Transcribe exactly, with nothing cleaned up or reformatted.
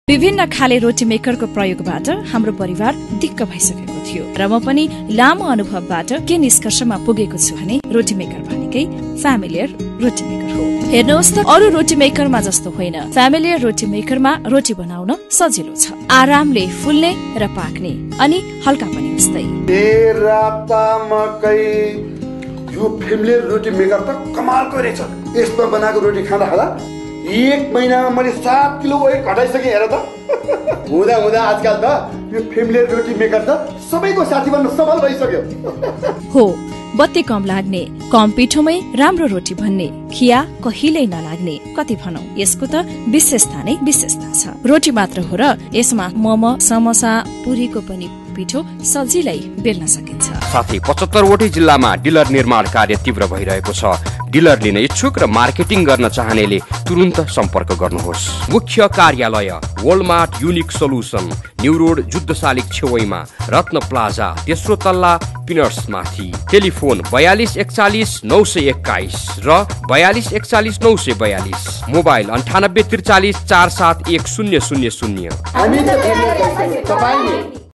विभिन्न खाले रोटी मेकरको प्रयोगबाट हाम्रो परिवार दिक्क भइसकेको थियो र म पनि लामो अनुभवबाट के निष्कर्षमा पुगेको छु भने रोटी मेकर भनेकै फ्यामिलियर रोटी मेकर हो। हेर्नुहोस् त अरू रोटी मेकरमा जस्तो होइन, फ्यामिलियर रोटी मेकरमा रोटी बनाउन सजिलो छ, आरामले फुल्ने र पाक्ने अनि हल्का पनि उस्तै। यो फ्यामिलियर रोटी मेकर त कमालको रहेछ। यसमा बनाएको रोटी खाँदा खाँदा एक महिनामा मैले सात किलो वेट घटाइसकेँ। हेर त हुँदा हुँदा आजकल त यो फ्यामिलियर रोटी मेकर त सबैको साथी बन्न सफल भइसक्यो। हो, बत्ती कम लाग्ने, कम पिठोमै राम्रो रोटी बन्ने, खिया कहिल्यै नलाग्ने, कति भनौं यसको त विशेषता नै विशेषता छ। रोटी मात्र हो र यसमा मोमो, समोसा, पुरीको पनि पिठो सजिलै बेल्न सकिन्छ। साथै पचहत्तरवटै जिल्लामा डिलर निर्माण कार्य तीव्र भइरहेको छ। डिलर लिन इच्छुक र मार्केटिङ गर्न चाहनेले तुरुन्त सम्पर्क गर्नुहोस्। मुख्य कार्यालय Walmart Unique Solution, New Road जुद्धशालिक छेउमा, रत्न प्लाजा, तेस्रो तल्ला, पिनर्स माथि। टेलिफोन बयालिस एकचालिस नौ सय एक्काइस र बयालिस एकचालिस नौ सय बयालिस। मोबाइल अन्ठानब्बे त्रिचालिस चार सात एक शून्य शून्य शून्य।